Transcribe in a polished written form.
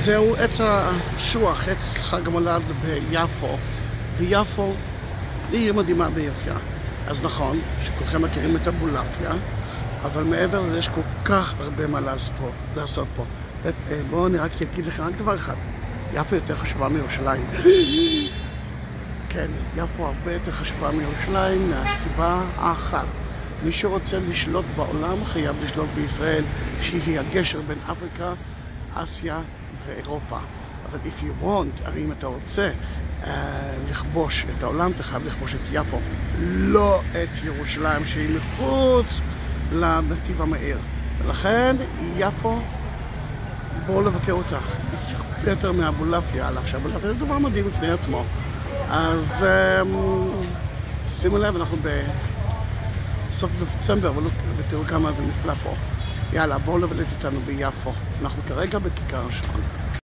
זהו עץ השוח, עץ חג המולד ביפו, ויפו היא עיר מדהימה ביפיה. אז נכון שכולכם מכירים את הבולעפיה, אבל מעבר לזה יש כל כך הרבה מה לעשות פה. בואו אני רק אגיד לכם רק דבר אחד, יפו יותר חשובה מירושלים. כן, יפו הרבה יותר חשובה מירושלים מהסיבה האחת. מי שרוצה לשלוט בעולם חייב לשלוט בישראל, שהיא הגשר בין אפריקה, אסיה ואירופה. אבל if you want, אם אתה רוצה לכבוש את העולם, אתה חייב לכבוש את יפו, לא את ירושלים שהיא מחוץ לנתיב המאיר. ולכן יפו, בואו לבקר אותה. היא הרבה יותר מהבולעפיה, על אף שהבולעפיה זה דבר מדהים בפני עצמו. אז שימו לב, אנחנו בסוף דצמבר, ותראו כמה זה נפלא פה. יאללה, בואו לבלט איתנו ביפו. אנחנו כרגע בכיכר השעון.